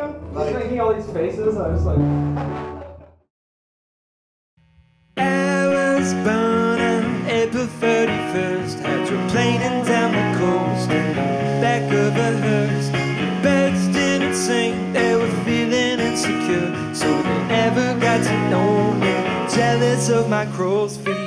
Like, making all these faces, I was like... I was born on April 31st, hydroplaning down the coast in the back of a hearse. The birds didn't sing, they were feeling insecure, so they never got to know me. Jealous of my crow's feet.